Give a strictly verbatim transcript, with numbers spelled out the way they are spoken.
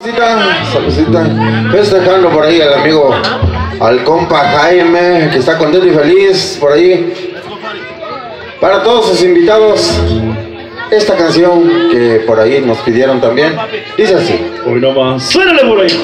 Saludcita, festejando por ahí al amigo, al compa Jaime, que está contento y feliz por ahí. Para todos sus invitados, esta canción que por ahí nos pidieron también, dice así. Hoy nomás, suénale por ahí.